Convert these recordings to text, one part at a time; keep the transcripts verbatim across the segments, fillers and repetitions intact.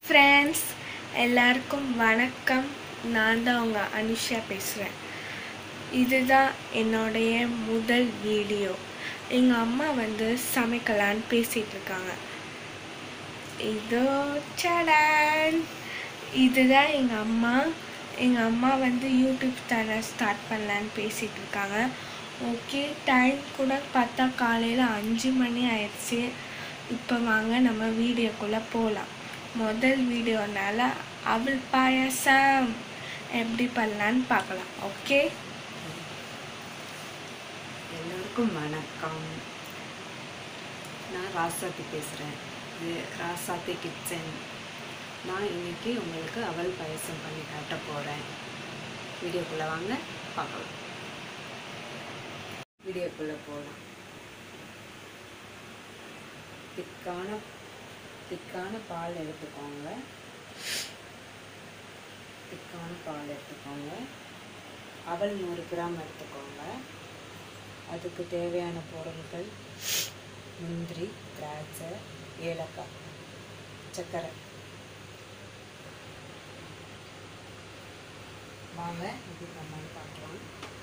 Friends எல்லாருக்கும் வணக்கம். நான் தான் உங்க அனுஷா பேசுகிறேன். இதுதான் என்னுடைய முதல் வீடியோ. எங்கள் அம்மா வந்து சமைக்கலான்னு பேசிகிட்டு இருக்காங்க. இதோ சடன், இதுதான் எங்கள் அம்மா. எங்கள் அம்மா வந்து யூடியூப் சேனல் ஸ்டார்ட் பண்ணலான்னு பேசிகிட்டு இருக்காங்க. ஓகே, டைம் கூட பார்த்தா காலையில் அஞ்சு மணி ஆயிடுச்சு. இப்போ வாங்க நம்ம வீடியோக்குள்ளே போகலாம். முதல் வீடியோனால அவல் பாயாசம் எப்படி பண்ணலான்னு பார்க்கலாம். ஓகே, எல்லோருக்கும் வணக்கம். நான் ராசாத்தி பேசுகிறேன். இது ராசாத்தி கிச்சன். நான் இன்னைக்கு உங்களுக்கு அவல் பாயசம் பண்ணி காட்ட போகிறேன். வீடியோக்குள்ளே வாங்க பார்க்கலாம். வீடியோக்குள்ளே போகலாம். திக்கான திக்கான பால் எடுத்துக்கோங்க. திக்கான பால் எடுத்துக்கோங்க. அவல் நூறு கிராம் எடுத்துக்கோங்க. அதுக்கு தேவையான பொருட்கள் முந்திரி, திராட்சை, ஏலக்காய், சர்க்கரை. வாங்க இது நம்ம பார்க்கலாம்.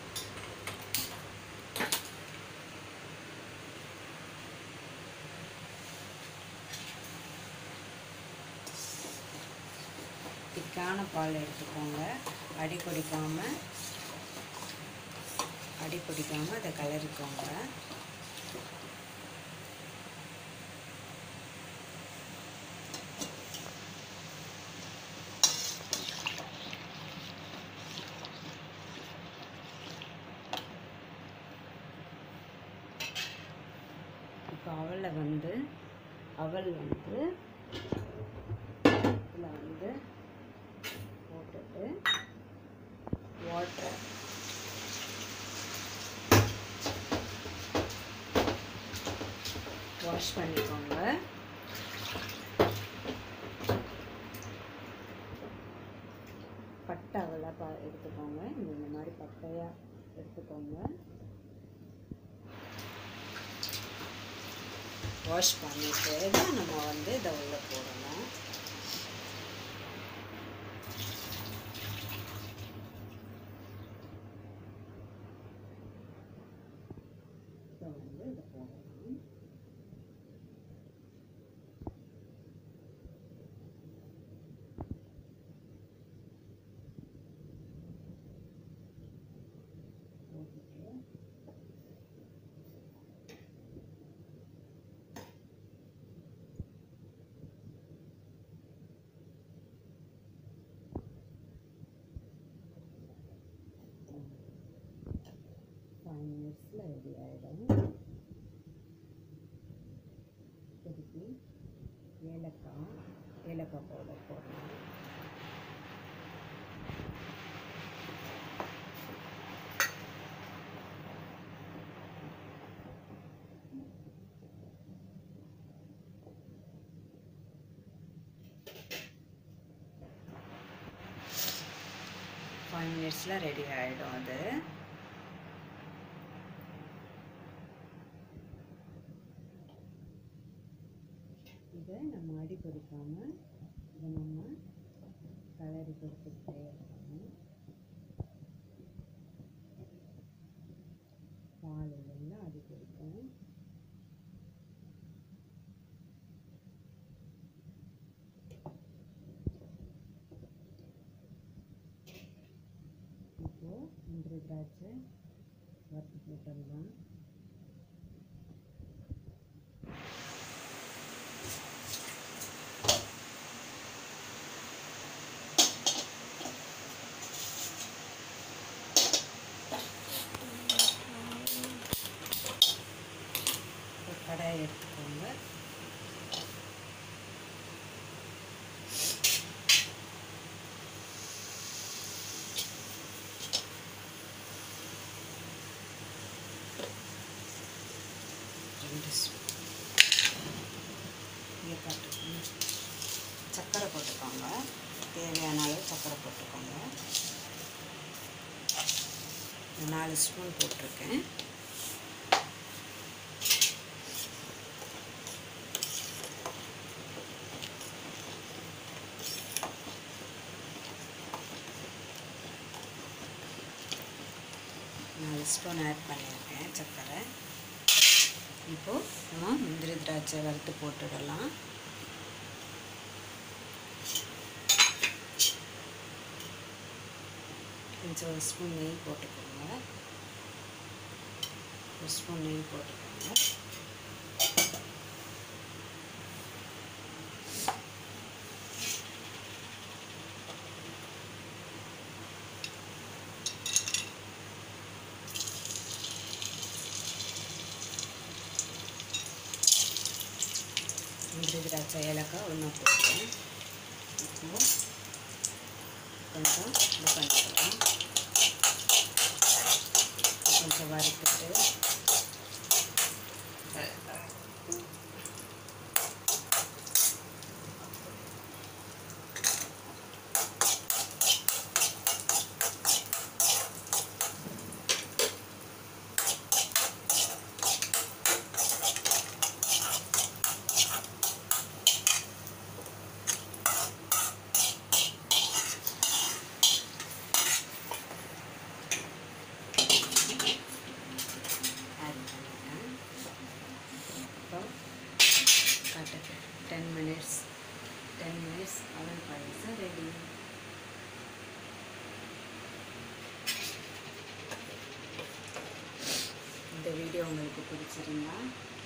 திக்கான பால் எடுத்துக்கோங்க. அடி பிடிக்காமல் அடி பிடிக்காமல் அதை கலரிக்கோங்க. இப்போ அவலை வந்து அவல் வந்து இதில் வந்து போட்டுட்டு வாட்டர் வாஷ் பண்ணிக்கோங்க. பட்டை அவலை பா எடுத்துக்கோங்க. இந்த மாதிரி பட்டையாக எடுத்துக்கோங்க. வாஷ் பண்ணிட்டு தான் நம்ம வந்து இதை உள்ள போடணும். இதை வந்து இதை போடணும். ஃபைவ் மினிட்ஸில் ரெடி ஆகிடும். திருப்பி ஏலக்காய் ஏலக்காய் பவுடர் போடணும். ஃபைவ் மினிட்ஸில் ரெடி ஆகிடும். அது இதை நம்ம அடி பிடிக்காமல் இதை நம்ம கலரி கொடுத்துக்கிட்டே இருக்கணும். பாலில் அடி பிடிக்கும். இப்போது முந்திரி திராட்சை வறுத்து போட்டுடலாம். கடாயை எடுத்துக்கோங்க. ரெண்டு ஸ்பூன் சர்க்கரை போட்டுக்கோங்க. தேவையான அளவு சர்க்கரை போட்டுக்கோங்க. நாலு ஸ்பூன் போட்டிருக்கேன். ஸ்பூன் ஆட் பண்ணியிருக்கேன் சர்க்கரை. இப்போது நம்ம முந்திரி திராட்சை வறுத்து போட்டுடலாம். கொஞ்சம் ஒரு ஸ்பூன் நெய் போட்டுக்கோங்க. ஒரு ஸ்பூன் நெய் போட்டுக்கோங்க. முந்திரி திராட்சை ஏலக்காய் ஒன்றா போட்டுருக்கேன். இப்போ கொஞ்சம் இது பண்ணிக்கலாம். கொஞ்சம் வறுத்துட்டு டென் மினிட்ஸ் டென் மினிட்ஸ் அவல் பாயசம் ரெடி. இந்த வீடியோ உங்களுக்கு பிடிச்சிருந்தா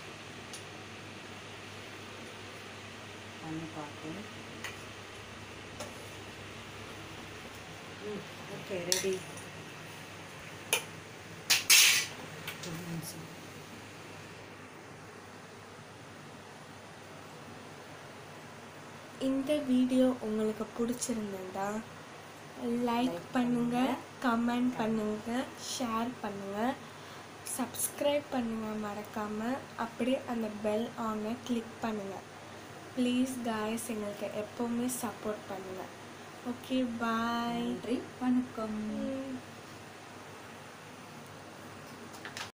பண்ணி பார்த்து ஓகே ரெடி. இந்த வீடியோ உங்களுக்கு பிடிச்சிருந்தா லைக் பண்ணுங்கள், கமெண்ட் பண்ணுங்கள், ஷேர் பண்ணுங்கள், சப்ஸ்கிரைப் பண்ணுங்கள் மறக்காமல். அப்படியே அந்த பெல் ஆனை கிளிக் பண்ணுங்கள். ப்ளீஸ் காய்ஸ், எங்களுக்கு எப்போவுமே சப்போர்ட் பண்ணுங்கள். Okay, bye. நன்றி, வணக்கம்.